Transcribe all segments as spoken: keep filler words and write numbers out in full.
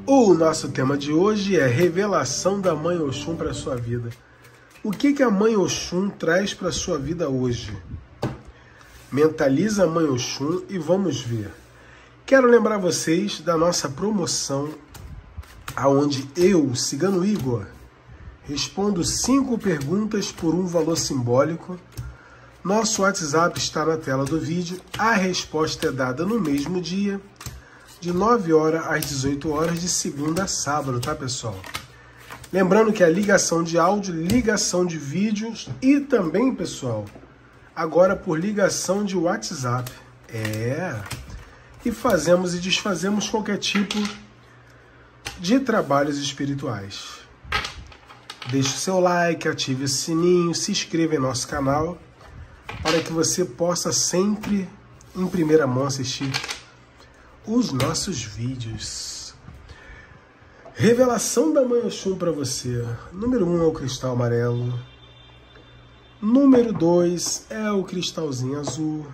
O nosso tema de hoje é revelação da Mãe Oxum para a sua vida. O que, que a Mãe Oxum traz para a sua vida hoje? Mentaliza a Mãe Oxum e vamos ver. Quero lembrar vocês da nossa promoção, aonde eu, Cigano Igor, respondo cinco perguntas por um valor simbólico. Nosso WhatsApp está na tela do vídeo. A resposta é dada no mesmo dia, de nove horas às dezoito horas, de segunda a sábado, tá, pessoal? Lembrando que a ligação de áudio, ligação de vídeos e também, pessoal, agora por ligação de WhatsApp. É. E fazemos e desfazemos qualquer tipo de trabalhos espirituais. Deixe o seu like, ative o sininho, se inscreva em nosso canal para que você possa sempre, em primeira mão, assistir os nossos vídeos. Revelação da Mãe Oxum para você. Número um é o cristal amarelo. Número dois é o cristalzinho azul.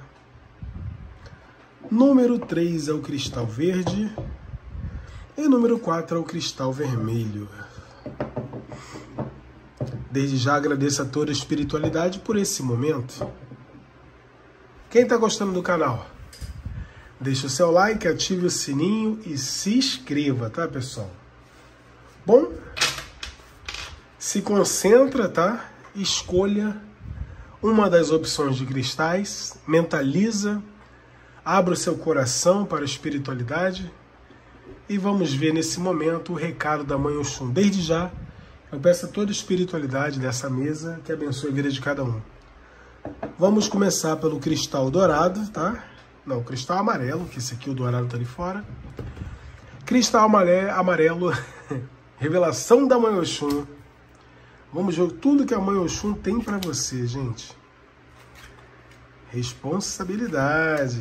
Número três é o cristal verde. E número quatro é o cristal vermelho. Desde já agradeço a toda a espiritualidade por esse momento. Quem está gostando do canal? Deixe o seu like, ative o sininho e se inscreva, tá, pessoal? Bom, se concentra, tá? Escolha uma das opções de cristais, mentaliza, abra o seu coração para a espiritualidade e vamos ver nesse momento o recado da Mãe Oxum. Desde já, eu peço a toda a espiritualidade dessa mesa que abençoe a vida de cada um. Vamos começar pelo cristal dourado, tá? Não, cristal amarelo, que esse aqui, o dourado, tá ali fora. Cristal amarelo, revelação da Mãe Oxum. Vamos ver tudo que a Mãe Oxum tem para você, gente. Responsabilidade.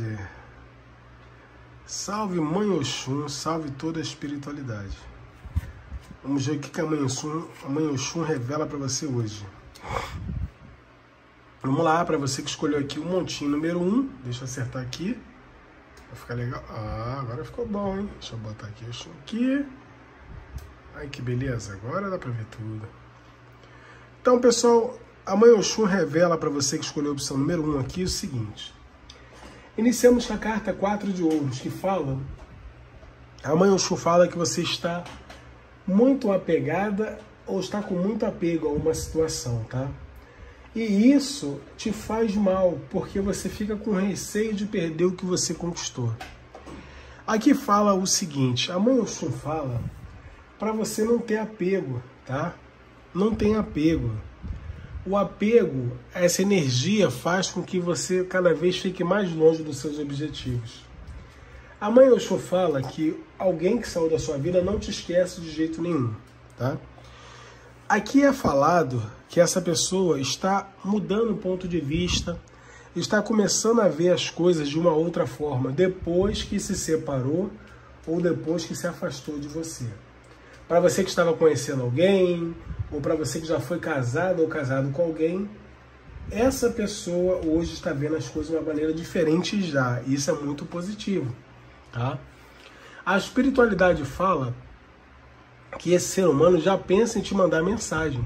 Salve Mãe Oxum, salve toda a espiritualidade. Vamos ver o que a Mãe Oxum, a Mãe Oxum revela para você hoje. Vamos lá, para você que escolheu aqui o montinho número um. Deixa eu acertar aqui. Vai ficar legal. Ah, agora ficou bom, hein? Deixa eu botar aqui o Oxum aqui. Ai, que beleza. Agora dá para ver tudo. Então, pessoal, a Mãe Oxum revela para você que escolheu a opção número um aqui o seguinte. Iniciamos com a carta quatro de ouros, que fala... A Mãe Oxum fala que você está muito apegada ou está com muito apego a uma situação, tá? E isso te faz mal, porque você fica com receio de perder o que você conquistou. Aqui fala o seguinte, a Mãe Oxum fala para você não ter apego, tá? Não tem apego. O apego, essa energia faz com que você cada vez fique mais longe dos seus objetivos. A Mãe Oxum fala que alguém que saiu da sua vida não te esquece de jeito nenhum, tá? Aqui é falado que essa pessoa está mudando o ponto de vista, está começando a ver as coisas de uma outra forma, depois que se separou ou depois que se afastou de você. Para você que estava conhecendo alguém, ou para você que já foi casado ou casado com alguém, essa pessoa hoje está vendo as coisas de uma maneira diferente já. E isso é muito positivo, tá? A espiritualidade fala que esse ser humano já pensa em te mandar mensagem,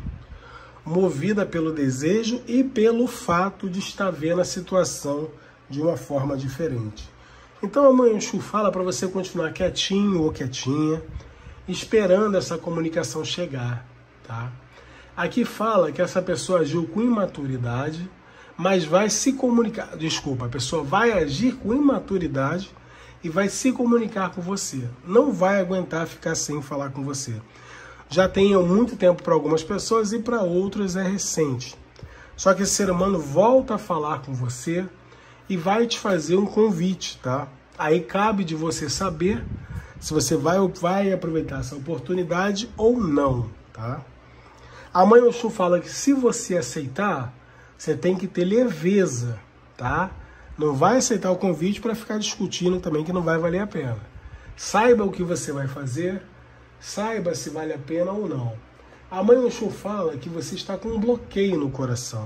movida pelo desejo e pelo fato de estar vendo a situação de uma forma diferente. Então a Mãe Oxum fala para você continuar quietinho ou quietinha, esperando essa comunicação chegar, tá? Aqui fala que essa pessoa agiu com imaturidade, mas vai se comunicar, desculpa, a pessoa vai agir com imaturidade e vai se comunicar com você. Não vai aguentar ficar sem falar com você. Já tem muito tempo para algumas pessoas e para outras é recente. Só que esse ser humano volta a falar com você e vai te fazer um convite, tá? Aí cabe de você saber se você vai, vai aproveitar essa oportunidade ou não, tá? A Mãe Oxum fala que se você aceitar, você tem que ter leveza, tá? Não vai aceitar o convite para ficar discutindo também, que não vai valer a pena. Saiba o que você vai fazer, saiba se vale a pena ou não. A Mãe Oxum fala que você está com um bloqueio no coração.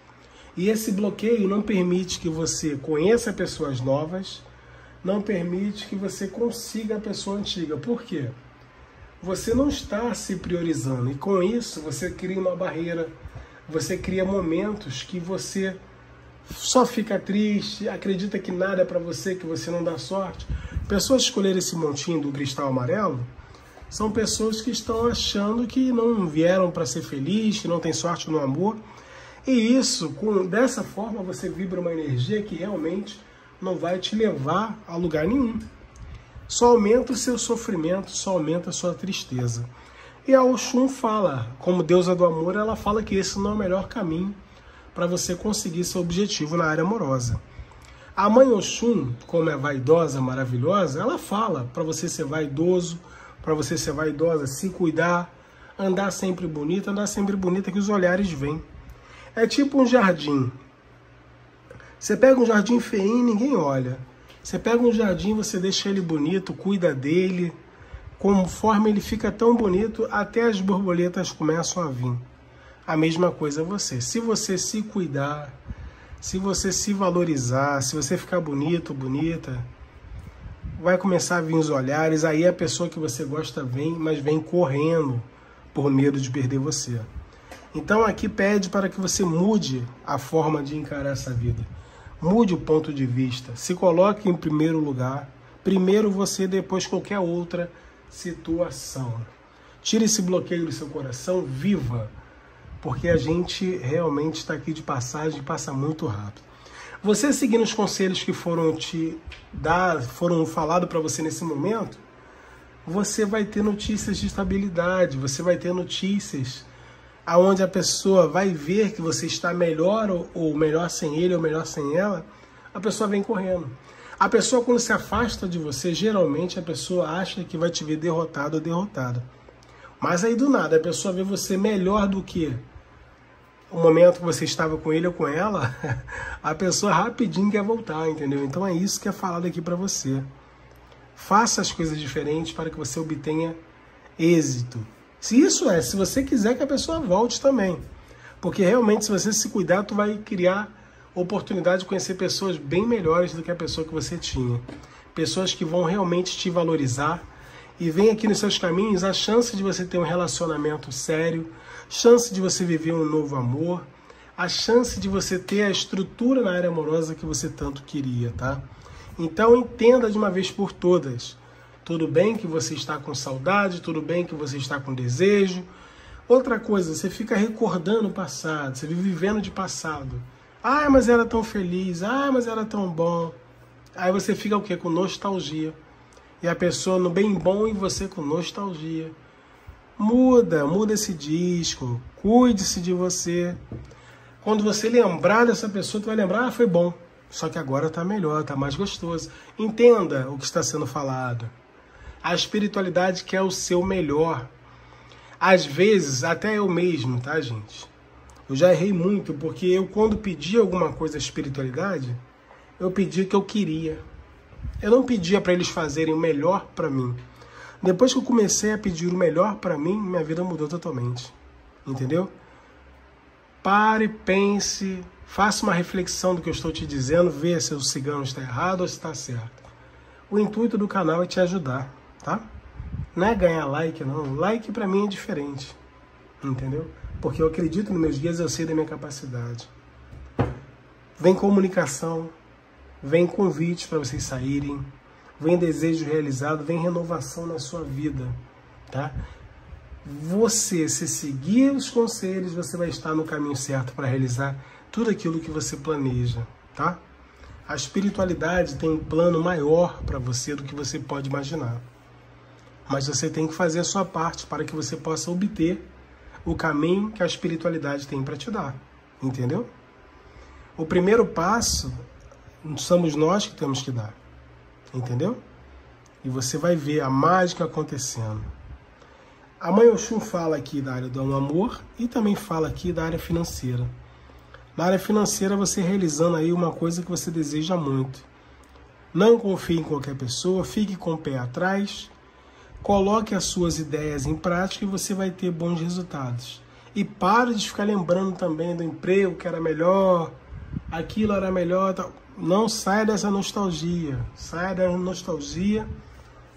E esse bloqueio não permite que você conheça pessoas novas, não permite que você consiga a pessoa antiga. Por quê? você não está se priorizando. E com isso, você cria uma barreira, você cria momentos que você só fica triste, acredita que nada é para você, que você não dá sorte. Pessoas que escolheram esse montinho do cristal amarelo são pessoas que estão achando que não vieram para ser feliz, que não tem sorte no amor. E isso, com, dessa forma, você vibra uma energia que realmente não vai te levar a lugar nenhum. Só aumenta o seu sofrimento, só aumenta a sua tristeza. E a Oxum fala, como deusa do amor, ela fala que esse não é o melhor caminho para você conseguir seu objetivo na área amorosa. A mãe Oxum, como é vaidosa, maravilhosa, ela fala para você ser vaidoso, para você ser vaidosa, se cuidar, andar sempre bonita, andar sempre bonita que os olhares vêm. É tipo um jardim. Você pega um jardim feinho e ninguém olha. Você pega um jardim, você deixa ele bonito, cuida dele. Conforme ele fica tão bonito, até as borboletas começam a vir. A mesma coisa é você. Se você se cuidar, se você se valorizar, se você ficar bonito, bonita, vai começar a vir os olhares. Aí a pessoa que você gosta vem, mas vem correndo por medo de perder você. Então aqui pede para que você mude a forma de encarar essa vida. Mude o ponto de vista. Se coloque em primeiro lugar. Primeiro você, depois qualquer outra situação. Tire esse bloqueio do seu coração, viva. Porque a gente realmente está aqui de passagem e passa muito rápido. Você seguindo os conselhos que foram te dar, foram falados para você nesse momento, você vai ter notícias de estabilidade, você vai ter notícias aonde a pessoa vai ver que você está melhor ou, ou melhor sem ele ou melhor sem ela, a pessoa vem correndo. A pessoa, quando se afasta de você, geralmente a pessoa acha que vai te ver derrotado ou derrotada. Mas aí do nada, a pessoa vê você melhor do que o momento que você estava com ele ou com ela, a pessoa rapidinho quer voltar, entendeu? Então é isso que é falado aqui para você. Faça as coisas diferentes para que você obtenha êxito. Se isso é, se você quiser que a pessoa volte também. Porque realmente, se você se cuidar, tu vai criar oportunidade de conhecer pessoas bem melhores do que a pessoa que você tinha. Pessoas que vão realmente te valorizar. E vem aqui nos seus caminhos a chance de você ter um relacionamento sério, chance de você viver um novo amor, a chance de você ter a estrutura na área amorosa que você tanto queria, tá? Então entenda de uma vez por todas. Tudo bem que você está com saudade, tudo bem que você está com desejo. Outra coisa, você fica recordando o passado, você vive vivendo de passado. Ah, mas era tão feliz, ah, mas era tão bom. Aí você fica o quê? Com nostalgia. E a pessoa no bem bom e você com nostalgia. Muda, muda esse disco, cuide-se de você. Quando você lembrar dessa pessoa, tu vai lembrar, ah, foi bom. Só que agora tá melhor, tá mais gostoso. Entenda o que está sendo falado. A espiritualidade quer o seu melhor. Às vezes, até eu mesmo, tá, gente? Eu já errei muito, porque eu, quando pedi alguma coisa à espiritualidade, eu pedi o que eu queria. Eu não pedia para eles fazerem o melhor para mim. Depois que eu comecei a pedir o melhor para mim, minha vida mudou totalmente. Entendeu? Pare, pense, faça uma reflexão do que eu estou te dizendo, vê se o cigano está errado ou se está certo. O intuito do canal é te ajudar, tá? Não é ganhar like, não. Like para mim é diferente, entendeu? Porque eu acredito nos meus guias, eu sei da minha capacidade. Vem comunicação, vem convite para vocês saírem, vem desejo realizado, vem renovação na sua vida, tá? Você, se seguir os conselhos, você vai estar no caminho certo para realizar tudo aquilo que você planeja, tá? A espiritualidade tem um plano maior para você do que você pode imaginar. Mas você tem que fazer a sua parte para que você possa obter o caminho que a espiritualidade tem para te dar, entendeu? O primeiro passo somos nós que temos que dar, entendeu? E você vai ver a mágica acontecendo. A Mãe Oxum fala aqui da área do amor e também fala aqui da área financeira. Na área financeira, você realizando aí uma coisa que você deseja muito. Não confie em qualquer pessoa, fique com o pé atrás, coloque as suas ideias em prática e você vai ter bons resultados. E pare de ficar lembrando também do emprego que era melhor, aquilo era melhor. Não saia dessa nostalgia, saia da nostalgia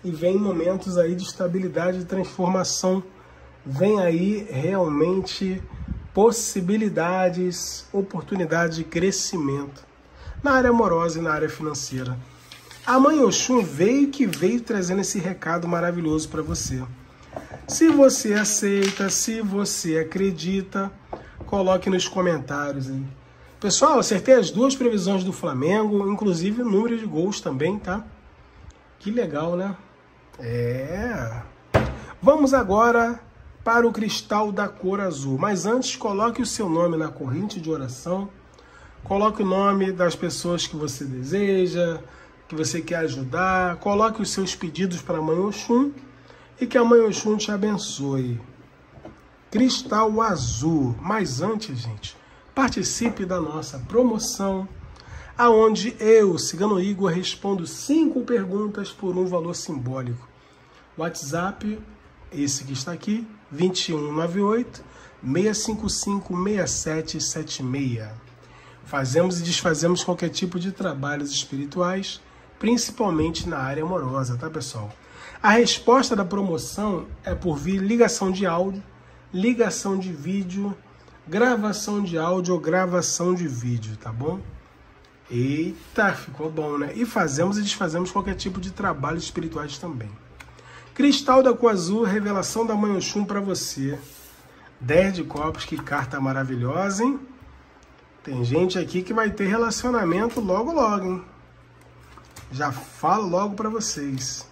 e vem momentos aí de estabilidade e transformação. Vem aí realmente possibilidades, oportunidades de crescimento na área amorosa e na área financeira. A Mãe Oxum veio que veio trazendo esse recado maravilhoso para você. Se você aceita, se você acredita, coloque nos comentários aí. Pessoal, acertei as duas previsões do Flamengo, inclusive o número de gols também, tá? Que legal, né? É. Vamos agora para o cristal da cor azul. Mas antes, coloque o seu nome na corrente de oração. Coloque o nome das pessoas que você deseja, que você quer ajudar. Coloque os seus pedidos para a Mãe Oxum e que a Mãe Oxum te abençoe. Cristal azul. Mas antes, gente, participe da nossa promoção, aonde eu, Cigano Igor, respondo cinco perguntas por um valor simbólico. WhatsApp, esse que está aqui, dois um nove oito, seis cinco cinco, seis sete sete seis. Fazemos e desfazemos qualquer tipo de trabalhos espirituais, principalmente na área amorosa, tá, pessoal? A resposta da promoção é por vir ligação de áudio, ligação de vídeo, gravação de áudio ou gravação de vídeo, tá bom? Eita, ficou bom, né? E fazemos e desfazemos qualquer tipo de trabalho espirituais também. Cristal da cor azul, revelação da Mãe Oxum para você. dez de copas, que carta maravilhosa, hein? Tem gente aqui que vai ter relacionamento logo, logo, hein? Já falo logo para vocês.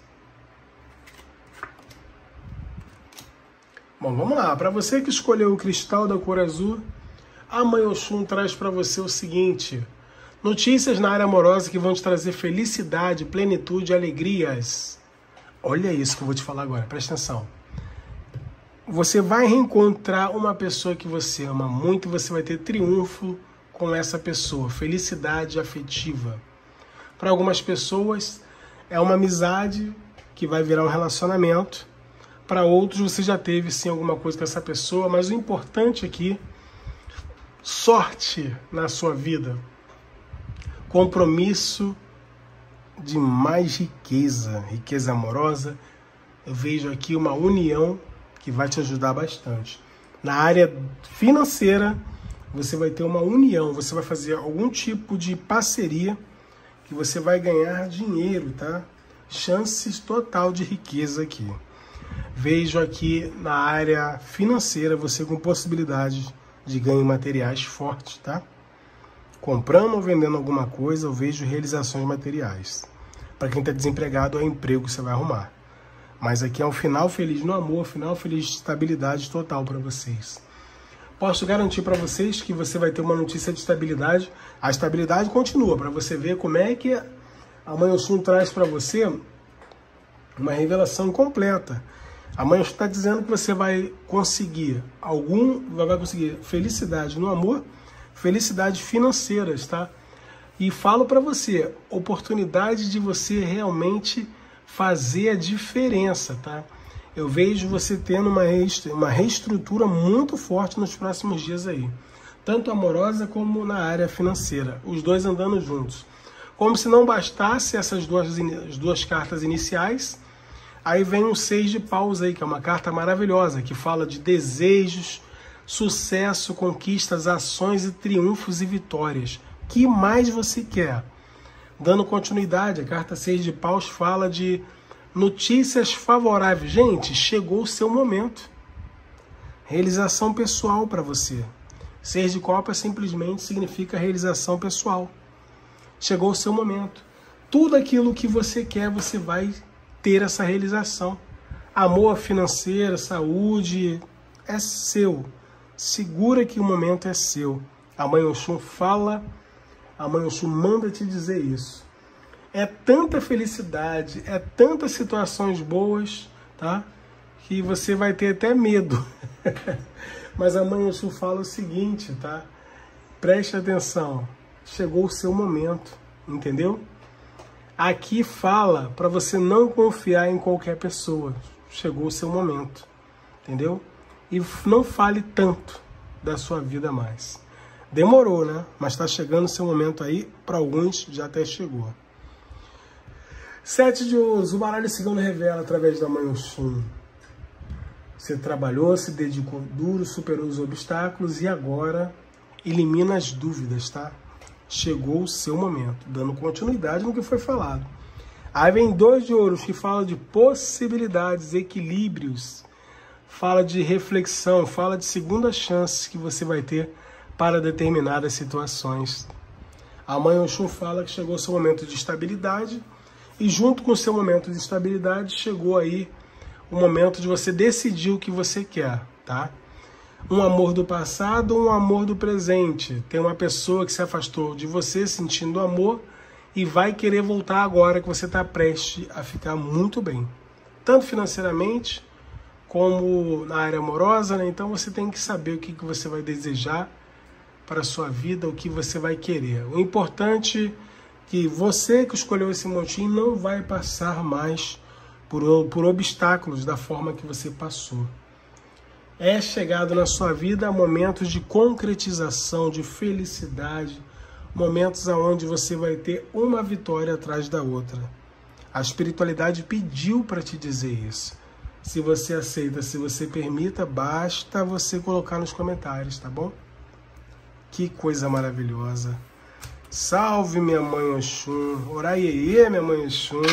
Bom, vamos lá. Para você que escolheu o cristal da cor azul, a Mãe Oxum traz para você o seguinte: notícias na área amorosa que vão te trazer felicidade, plenitude, alegrias. Olha isso que eu vou te falar agora, presta atenção. Você vai reencontrar uma pessoa que você ama muito e você vai ter triunfo com essa pessoa, felicidade afetiva. Para algumas pessoas é uma amizade que vai virar um relacionamento. Para outros você já teve sim alguma coisa com essa pessoa, mas o importante aqui, sorte na sua vida, compromisso de mais riqueza, riqueza amorosa. Eu vejo aqui uma união que vai te ajudar bastante. Na área financeira, você vai ter uma união, você vai fazer algum tipo de parceria que você vai ganhar dinheiro, tá? Chances total de riqueza aqui. Vejo aqui na área financeira você com possibilidade de ganho materiais fortes, tá? Comprando ou vendendo alguma coisa, eu vejo realizações materiais. Para quem está desempregado, é emprego que você vai arrumar. Mas aqui é um final feliz no amor, final feliz de estabilidade total para vocês. Posso garantir para vocês que você vai ter uma notícia de estabilidade. A estabilidade continua, para você ver como é que a Mãe Oxum traz para você uma revelação completa. A Mãe Oxum está dizendo que você vai conseguir algum, vai conseguir felicidade no amor, felicidade financeiras, tá? E falo para você, oportunidade de você realmente fazer a diferença, tá? Eu vejo você tendo uma, uma reestrutura muito forte nos próximos dias aí. Tanto amorosa como na área financeira. Os dois andando juntos. Como se não bastasse essas duas, as duas cartas iniciais, aí vem um seis de paus aí, que é uma carta maravilhosa, que fala de desejos, sucesso, conquistas, ações e triunfos e vitórias. O que mais você quer? Dando continuidade, a carta seis de paus fala de notícias favoráveis. Gente, chegou o seu momento. Realização pessoal para você. Seis de copas simplesmente significa realização pessoal. Chegou o seu momento. Tudo aquilo que você quer, você vai ter essa realização. Amor financeiro, saúde, é seu. Segura que o momento é seu. A Mãe Oxum fala, a Mãe Oxum manda te dizer isso. É tanta felicidade, é tantas situações boas, tá? Que você vai ter até medo. Mas a Mãe Oxum fala o seguinte, tá? Preste atenção. Chegou o seu momento, entendeu? Aqui fala para você não confiar em qualquer pessoa. Chegou o seu momento, entendeu? E não fale tanto da sua vida mais. Demorou, né? Mas está chegando o seu momento aí. Para alguns já até chegou. Sete de ouros, o baralho cigano revela através da mãe Oxum. Você trabalhou, se dedicou duro, superou os obstáculos e agora elimina as dúvidas, tá? Chegou o seu momento, dando continuidade no que foi falado. Aí vem dois de ouros, que fala de possibilidades, equilíbrios, fala de reflexão, fala de segunda chance que você vai ter para determinadas situações. A mãe Oxum fala que chegou o seu momento de estabilidade e junto com o seu momento de estabilidade chegou aí o momento de você decidir o que você quer, tá? Um amor do passado, um amor do presente. Tem uma pessoa que se afastou de você sentindo amor e vai querer voltar agora que você está prestes a ficar muito bem. Tanto financeiramente como na área amorosa, né? Então você tem que saber o que que você vai desejar para a sua vida, o que você vai querer. O importante é que você que escolheu esse montinho não vai passar mais por, por obstáculos da forma que você passou. É chegado na sua vida momentos de concretização, de felicidade, momentos onde você vai ter uma vitória atrás da outra. A espiritualidade pediu para te dizer isso. Se você aceita, se você permita, basta você colocar nos comentários, tá bom? Que coisa maravilhosa. Salve, minha mãe Oxum. Oraiê, minha mãe Oxum.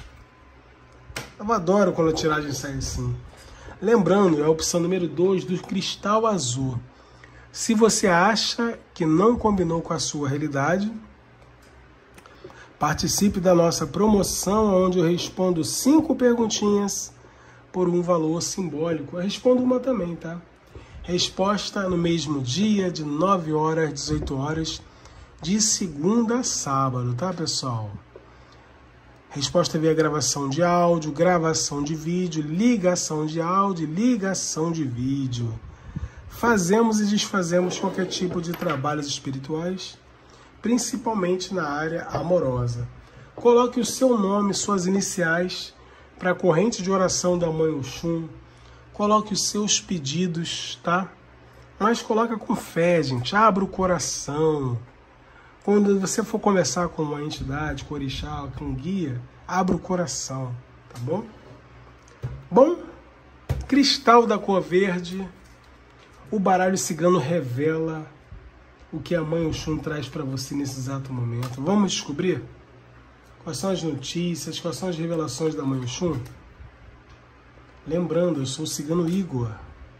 Eu adoro quando a tiragem sai assim. Lembrando, é a opção número dois do cristal azul. Se você acha que não combinou com a sua realidade, participe da nossa promoção, onde eu respondo cinco perguntinhas por um valor simbólico. Eu respondo uma também, tá? Resposta no mesmo dia, de nove horas às dezoito horas, de segunda a sábado, tá, pessoal? Resposta via gravação de áudio, gravação de vídeo, ligação de áudio, ligação de vídeo. Fazemos e desfazemos qualquer tipo de trabalhos espirituais, principalmente na área amorosa. Coloque o seu nome, suas iniciais, para a corrente de oração da mãe Oxum. Coloque os seus pedidos, tá? Mas coloca com fé, gente. Abra o coração. Quando você for conversar com uma entidade, com orixá, com um guia, abra o coração, tá bom? Bom, cristal da cor verde, o baralho cigano revela o que a mãe Oxum traz para você nesse exato momento. Vamos descobrir quais são as notícias, quais são as revelações da mãe Oxum? Lembrando, eu sou o cigano Igor.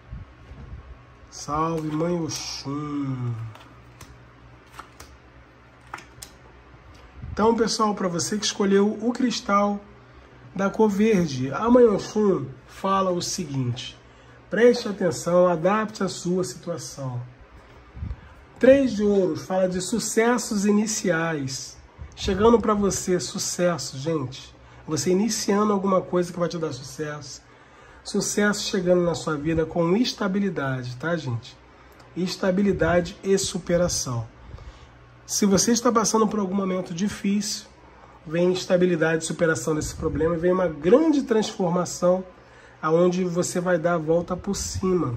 Salve, mãe Oxum. Então, pessoal, para você que escolheu o cristal da cor verde, a mãe Oxum fala o seguinte: preste atenção, adapte a sua situação. Três de ouros fala de sucessos iniciais. Chegando para você, sucesso, gente. Você iniciando alguma coisa que vai te dar sucesso. Sucesso chegando na sua vida com estabilidade, tá, gente? Estabilidade e superação. Se você está passando por algum momento difícil, vem estabilidade e superação desse problema, vem uma grande transformação aonde você vai dar a volta por cima.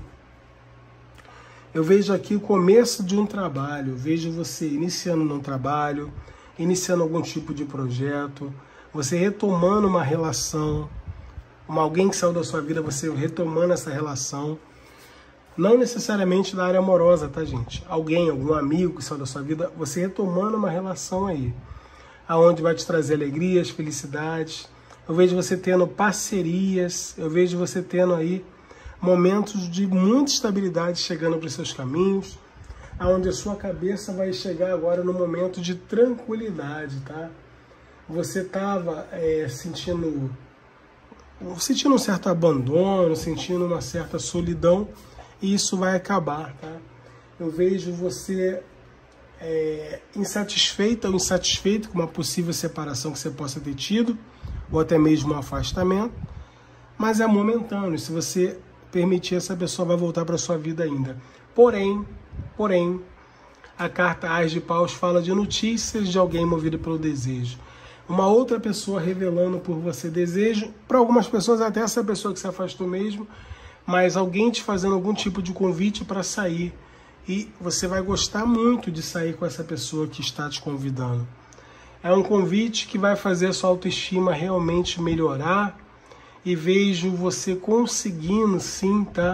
Eu vejo aqui o começo de um trabalho, eu vejo você iniciando um trabalho, iniciando algum tipo de projeto, você retomando uma relação, uma, alguém que saiu da sua vida, você retomando essa relação. Não necessariamente da área amorosa, tá, gente? Alguém, algum amigo que saiu da sua vida, você retomando uma relação aí, aonde vai te trazer alegrias, felicidades. Eu vejo você tendo parcerias, eu vejo você tendo aí momentos de muita estabilidade chegando para os seus caminhos, aonde a sua cabeça vai chegar agora no momento de tranquilidade, tá? Você estava é, sentindo, sentindo um certo abandono, sentindo uma certa solidão, e isso vai acabar, tá? Eu vejo você é, insatisfeita ou insatisfeito com uma possível separação que você possa ter tido, ou até mesmo um afastamento, mas é momentâneo. Se você permitir, essa pessoa vai voltar para a sua vida ainda. Porém, porém, a carta Ás de Paus fala de notícias de alguém movido pelo desejo. Uma outra pessoa revelando por você desejo, para algumas pessoas até essa pessoa que se afastou mesmo, mas alguém te fazendo algum tipo de convite para sair. E você vai gostar muito de sair com essa pessoa que está te convidando. É um convite que vai fazer a sua autoestima realmente melhorar e vejo você conseguindo sim, tá?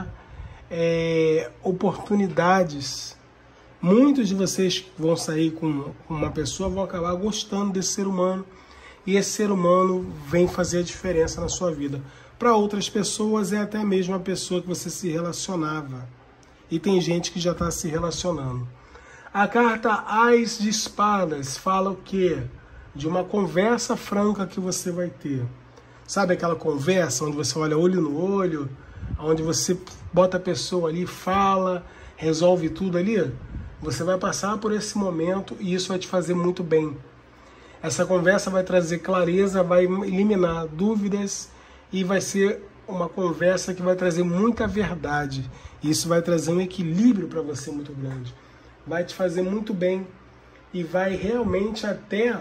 É, oportunidades. Muitos de vocês que vão sair com uma pessoa vão acabar gostando desse ser humano e esse ser humano vem fazer a diferença na sua vida. Para outras pessoas é até mesmo a pessoa que você se relacionava e tem gente que já está se relacionando. A carta Ás de Espadas fala o quê? De uma conversa franca que você vai ter. Sabe aquela conversa onde você olha olho no olho, onde você bota a pessoa ali, fala, resolve tudo ali? Você vai passar por esse momento e isso vai te fazer muito bem. Essa conversa vai trazer clareza, vai eliminar dúvidas e vai ser uma conversa que vai trazer muita verdade. Isso vai trazer um equilíbrio para você muito grande. Vai te fazer muito bem e vai realmente até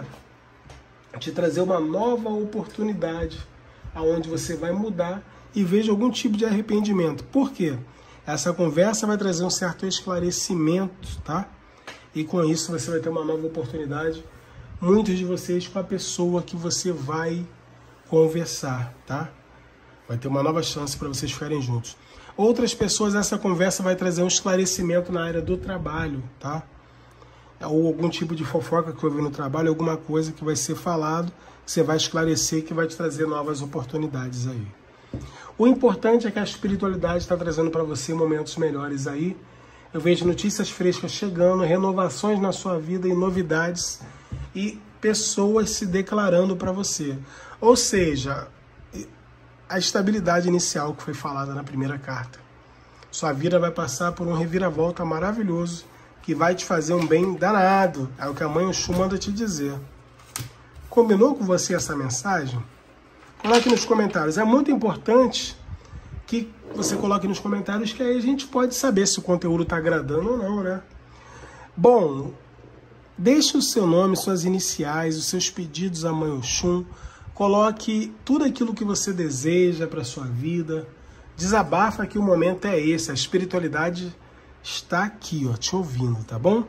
te trazer uma nova oportunidade aonde você vai mudar e veja algum tipo de arrependimento. Por quê? Essa conversa vai trazer um certo esclarecimento, tá? E com isso você vai ter uma nova oportunidade, muitos de vocês, com a pessoa que você vai conversar, tá? Vai ter uma nova chance para vocês ficarem juntos. Outras pessoas, essa conversa vai trazer um esclarecimento na área do trabalho, tá? Ou algum tipo de fofoca que houve no trabalho, alguma coisa que vai ser falado, que você vai esclarecer, que vai te trazer novas oportunidades aí. O importante é que a espiritualidade está trazendo para você momentos melhores aí. Eu vejo notícias frescas chegando, renovações na sua vida e novidades e pessoas se declarando para você. Ou seja, a estabilidade inicial que foi falada na primeira carta. Sua vida vai passar por um reviravolta maravilhoso que vai te fazer um bem danado. É o que a Mãe Oxum manda te dizer. Combinou com você essa mensagem? Coloque nos comentários. É muito importante que você coloque nos comentários, que aí a gente pode saber se o conteúdo está agradando ou não, né? Bom, deixe o seu nome, suas iniciais, os seus pedidos à Mãe Oxum. Coloque tudo aquilo que você deseja para a sua vida. Desabafa que o momento é esse. A espiritualidade está aqui, ó, te ouvindo, tá bom?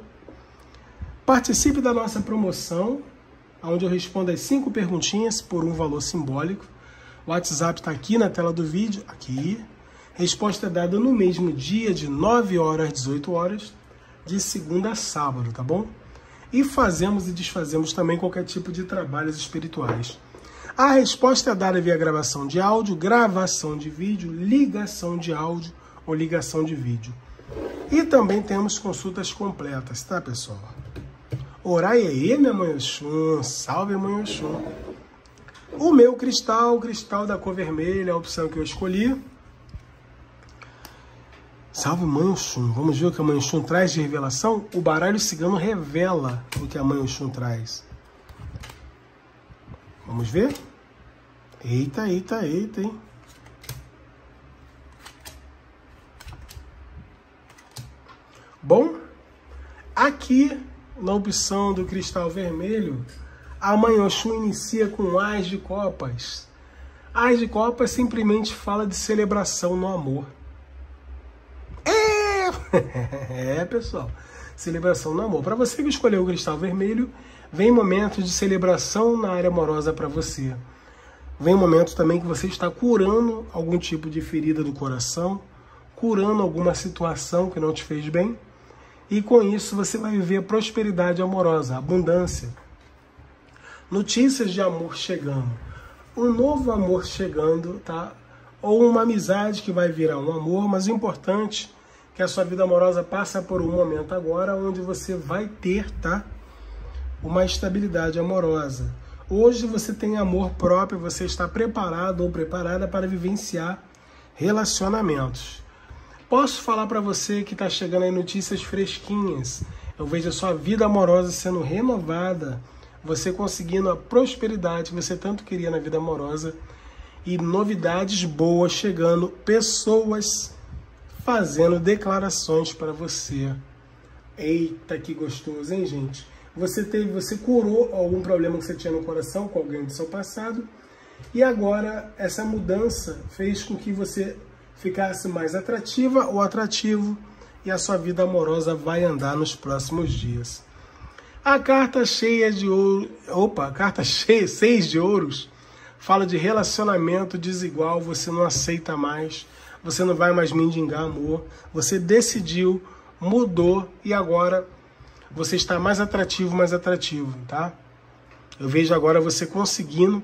Participe da nossa promoção, onde eu respondo as cinco perguntinhas por um valor simbólico. O WhatsApp está aqui na tela do vídeo, aqui. Resposta é dada no mesmo dia, de nove horas às dezoito horas, de segunda a sábado, tá bom? E fazemos e desfazemos também qualquer tipo de trabalhos espirituais. A resposta é dada via gravação de áudio, gravação de vídeo, ligação de áudio ou ligação de vídeo. E também temos consultas completas, tá, pessoal? Orai aí, minha Mãe Oxum. Salve, Mãe Oxum. O meu cristal, o cristal da cor vermelha, a opção que eu escolhi. Salve, Mãe Oxum. Vamos ver o que a Mãe Oxum traz de revelação? O baralho cigano revela o que a Mãe Oxum traz. Vamos ver? Eita, eita, eita, hein? Bom, aqui na opção do cristal vermelho, a Mãe Oxum inicia com Ás de Copas. Ás de Copas simplesmente fala de celebração no amor. É, é pessoal, celebração no amor. Para você que escolheu o cristal vermelho, vem momentos de celebração na área amorosa para você. Vem momentos também que você está curando algum tipo de ferida do coração, curando alguma situação que não te fez bem. E com isso você vai viver prosperidade amorosa, abundância. Notícias de amor chegando. Um novo amor chegando, tá? Ou uma amizade que vai virar um amor, mas o importante é que a sua vida amorosa passa por um momento agora onde você vai ter, tá? Uma estabilidade amorosa. Hoje você tem amor próprio, você está preparado ou preparada para vivenciar relacionamentos. Posso falar para você que está chegando aí notícias fresquinhas. Eu vejo a sua vida amorosa sendo renovada, você conseguindo a prosperidade que você tanto queria na vida amorosa e novidades boas chegando, pessoas fazendo declarações para você. Eita, que gostoso, hein, gente? Você teve, você curou algum problema que você tinha no coração com alguém do seu passado e agora essa mudança fez com que você ficasse mais atrativa ou atrativo e a sua vida amorosa vai andar nos próximos dias. A carta cheia de ouro, opa, a carta cheia, seis de ouros, fala de relacionamento desigual, você não aceita mais, você não vai mais mendigar amor, você decidiu, mudou e agora você está mais atrativo, mais atrativo, tá? Eu vejo agora você conseguindo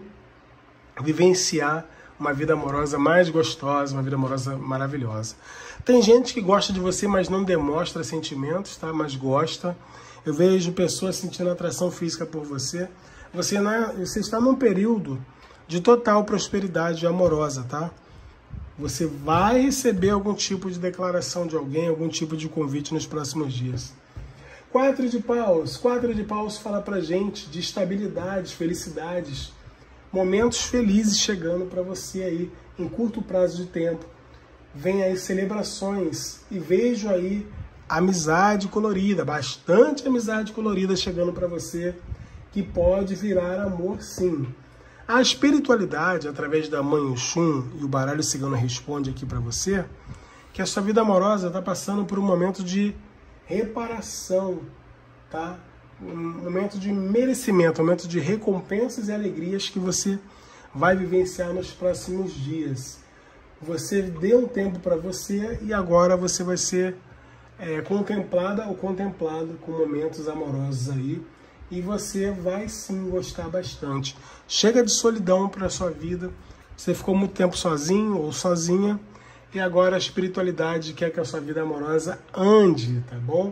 vivenciar uma vida amorosa mais gostosa, uma vida amorosa maravilhosa. Tem gente que gosta de você, mas não demonstra sentimentos, tá? Mas gosta. Eu vejo pessoas sentindo atração física por você. Você, não é, você está num período de total prosperidade amorosa, tá? Você vai receber algum tipo de declaração de alguém, algum tipo de convite nos próximos dias. Quatro de paus. Quatro de paus fala pra gente de estabilidades, felicidades, momentos felizes chegando para você aí em curto prazo de tempo. Vem aí celebrações e vejo aí amizade colorida, bastante amizade colorida chegando para você, que pode virar amor sim. A espiritualidade, através da Mãe Oxum, e o baralho cigano responde aqui para você, que a sua vida amorosa está passando por um momento de reparação, tá? Um momento de merecimento, um momento de recompensas e alegrias que você vai vivenciar nos próximos dias. Você deu um tempo para você e agora você vai ser é, contemplada ou contemplado com momentos amorosos aí. E você vai sim gostar bastante. Chega de solidão para a sua vida. Você ficou muito tempo sozinho ou sozinha. E agora a espiritualidade quer que a sua vida amorosa ande, tá bom?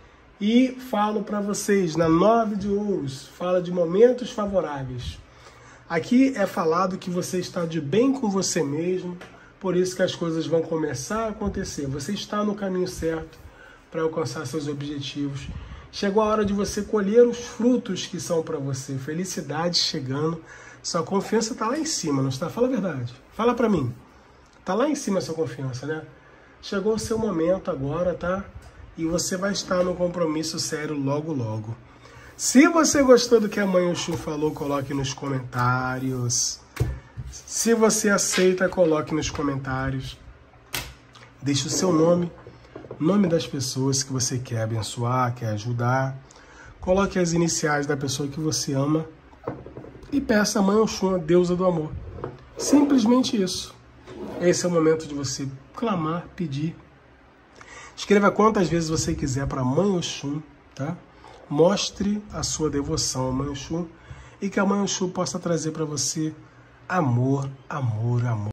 E falo para vocês, na nove de ouros, fala de momentos favoráveis. Aqui é falado que você está de bem com você mesmo, por isso que as coisas vão começar a acontecer. Você está no caminho certo para alcançar seus objetivos. Chegou a hora de você colher os frutos que são para você. Felicidade chegando. Sua confiança está lá em cima, não está? Fala a verdade. Fala para mim. Está lá em cima a sua confiança, né? Chegou o seu momento agora, tá? E você vai estar no compromisso sério logo, logo. Se você gostou do que a Mãe Oxum falou, coloque nos comentários. Se você aceita, coloque nos comentários. Deixe o seu nome, nome das pessoas que você quer abençoar, quer ajudar. Coloque as iniciais da pessoa que você ama e peça a Mãe Oxum, a deusa do amor. Simplesmente isso. Esse é o momento de você clamar, pedir. Escreva quantas vezes você quiser para a Mãe Oxum, tá? Mostre a sua devoção à Mãe Oxum e que a Mãe Oxum possa trazer para você amor, amor, amor.